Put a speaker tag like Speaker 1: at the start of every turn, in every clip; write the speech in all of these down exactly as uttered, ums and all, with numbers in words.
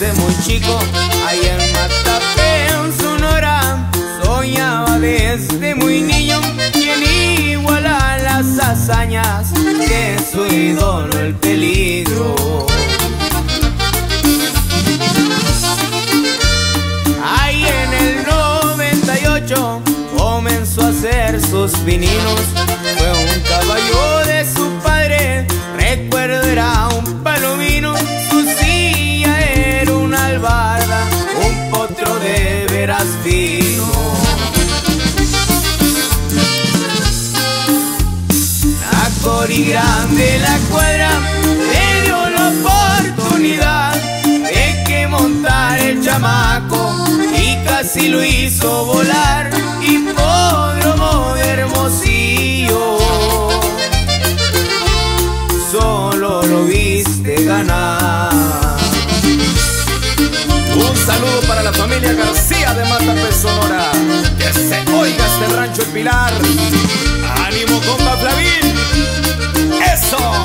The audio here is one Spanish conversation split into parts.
Speaker 1: desde muy chico, allá en Matapé, Sonora, soñaba desde muy niño quien iguala las hazañas de su ídolo el peligro. Ahí en el noventa y ocho comenzó a hacer sus pininos, fue un caballo de su padre, recuerdo era un palomino, su silla era una albarda, un potro de veras fino. La Cori grande la cuadra le dio la oportunidad de que montar el chamaco y casi lo hizo volar, hipódromo de Hermosillo, solo lo viste ganar.
Speaker 2: Un saludo para la familia García de Matapé, Sonora, que se oiga este rancho El Pilar. ¡Ánimo, compa Flavín! ¡Eso!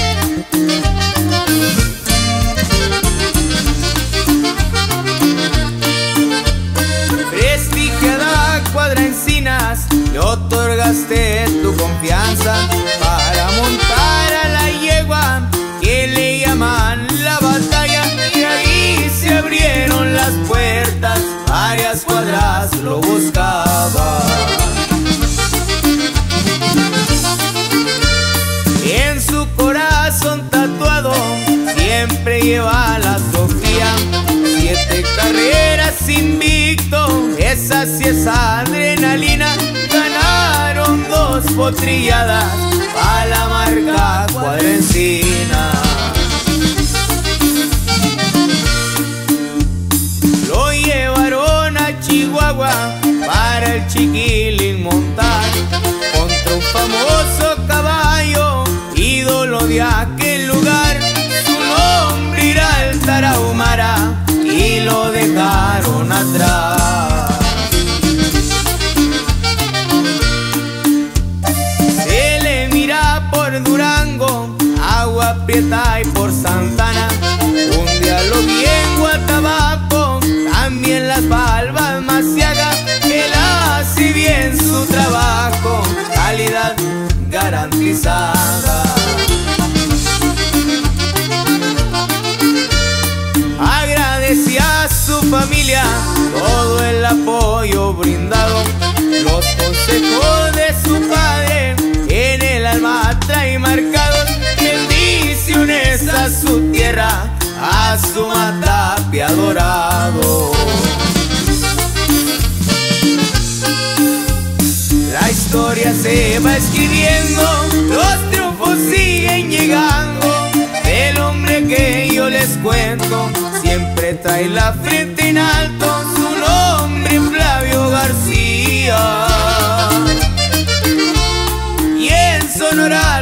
Speaker 1: Prestigiada Cuadra Encinas, le otorgaste tu confianza para montar a la yegua que le llaman la batalla, y ahí se abrieron las puertas, varias cuadras lo buscaban. En su corazón tatuado siempre lleva la Sofía, siete carreras invicto, esa sí es adrenalina, ganaron dos potrilladas a la marca Cuadra Encinas. Lo llevaron a Chihuahua para el chiquilín montar contra un famoso caballo, ídolo de aquel lugar, su nombre era el Tarahumara y lo dejaron atrás. Se le mira por Durango, Agua Prieta y por Santana, un día lo vi en Guatabaco, también Las Balbas, Maciaga, él hace bien su trabajo, calidad garantizada. Agradecía a su familia todo el apoyo brindado, los consejos de su padre en el alma trae marcados, bendiciones a su tierra, a su Matapé adorado. La historia se va escribiendo, los triunfos siguen llegando, el hombre que yo les cuento siempre trae la frente en alto, su nombre Flavio García, y en Sonora